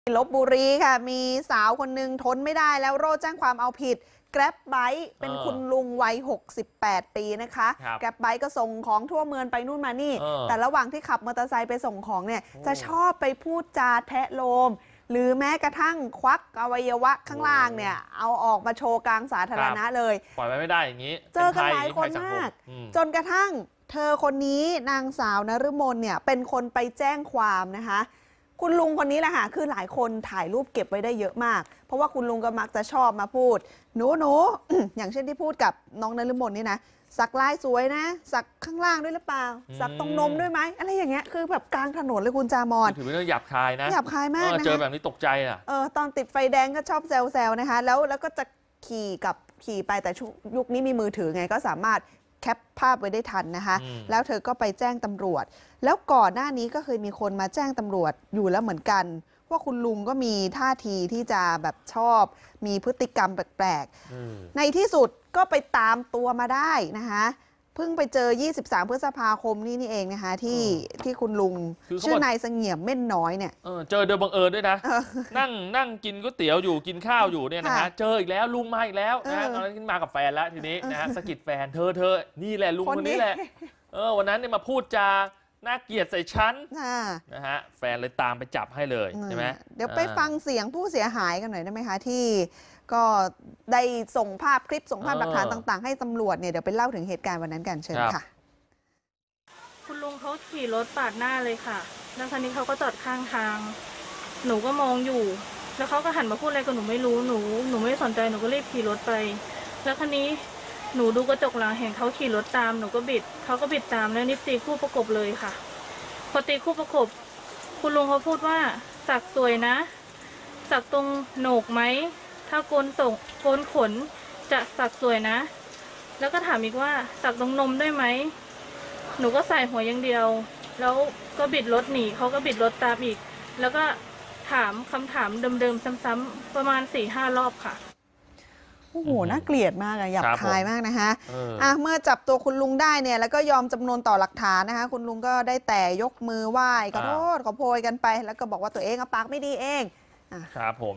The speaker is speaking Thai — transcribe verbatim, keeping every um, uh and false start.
ลพบุรีค่ะมีสาวคนหนึ่งทนไม่ได้แล้วโร่แจ้งความเอาผิดแกร็บไบค์เป็นคุณลุงวัยหกสิบแปดปีนะคะแกร็บไบค์ก็ส่งของทั่วเมืองไปนู่นมานี่แต่ระหว่างที่ขับมอเตอร์ไซค์ไปส่งของเนี่ยจะชอบไปพูดจาแทะโลมหรือแม้กระทั่งควักอวัยวะข้างล่างเนี่ยเอาออกมาโชว์กลางสาธารณะเลยปล่อยไว้ไม่ได้อย่างนี้เจอกันหลายคนมากจนกระทั่งเธอคนนี้นางสาวนฤมลเนี่ยเป็นคนไปแจ้งความนะคะคุณลุงคนนี้แหละค่ะคือหลายคนถ่ายรูปเก็บไว้ได้เยอะมากเพราะว่าคุณลุงก็มักจะชอบมาพูดหนูหนู อย่างเช่นที่พูดกับน้องนฤมลนี่นะสักลายสวยนะสักข้างล่างด้วยหรือเปล่าสักตรงนมด้วยไหมอะไรอย่างเงี้ยคือแบบกลางถนนเลยคุณจามอนถือเป็นเรื่องหยาบคายนะหยาบคายมากนะเจอแบบนี้ตกใจอ่ะเออตอนติดไฟแดงก็ชอบแซวๆนะคะแล้วแล้วก็จะขี่กับขี่ไปแต่ยุคนี้มีมือถือไงก็สามารถแคปภาพไว้ได้ทันนะคะแล้วเธอก็ไปแจ้งตำรวจแล้วก่อนหน้านี้ก็เคยมีคนมาแจ้งตำรวจอยู่แล้วเหมือนกันว่าคุณลุงก็มีท่าทีที่จะแบบชอบมีพฤติกรรมแปลกๆในที่สุดก็ไปตามตัวมาได้นะคะเพิ่งไปเจอยี่สิบสามพฤษภาคมนี่นี่เองนะคะที่ที่คุณลุงชื่อนายเสงี่ยมเม่นน้อยเนี่ยเจอโดยบังเอิญด้วยนะนั่งนั่งกินก๋วยเตี๋ยวอยู่กินข้าวอยู่เนี่ยนะฮะเจออีกแล้วลุงมาอีกแล้วนะตอนนั้นมากับแฟนแล้วทีนี้นะฮะสะกิดแฟนเธอเธอนี่แหละลุงคนนี้แหละเออวันนั้นเนี่ยมาพูดจาน่าเกลียดใส่ฉันนะฮะแฟนเลยตามไปจับให้เลยใช่ไหมเดี๋ยวไปฟังเสียงผู้เสียหายกันหน่อยได้ไหมคะที่ก็ได้ส่งภาพคลิปส่งภาพหลักฐานต่างๆให้ตำรวจเนี่ยเดี๋ยวไปเล่าถึงเหตุการณ์วันนั้นกันเชิญค่ะคุณลุงเขาขี่รถปาดหน้าเลยค่ะแล้วคราวนี้เขาก็จอดข้างทางหนูก็มองอยู่แล้วเขาก็หันมาพูดอะไรกับหนูไม่รู้หนูหนูไม่สนใจหนูก็รีบขี่รถไปแล้วคราวนี้หนูดูกระจกหลังเห็นเขาขี่รถตามหนูก็บิดเขาก็บิดตามแล้วนิดตีคู่ประกบเลยค่ะพอตีคู่ประกบคุณลุงเขาพูดว่าสักสวยนะสักตรงโหนกไหมถ้าโกนส่งโกนขนจะสักสวยนะแล้วก็ถามอีกว่าสักตรงนมด้วยไหมหนูก็ใส่หัวอย่างเดียวแล้วก็บิดรถหนีเขาก็บิดรถตามอีกแล้วก็ถามคำถามเดิมๆซ้ำๆประมาณ สี่ห้า รอบค่ะโอ้โหน่าเกลียดมากอะหยาบคายมากนะคะอ่ะเมื่อจับตัวคุณลุงได้เนี่ยแล้วก็ยอมจำนวนต่อหลักฐานนะคะคุณลุงก็ได้แต่ยกมือไหว้ขอโทษขอโพยกันไปแล้วก็บอกว่าตัวเองเอาปากไม่ดีเองครับผม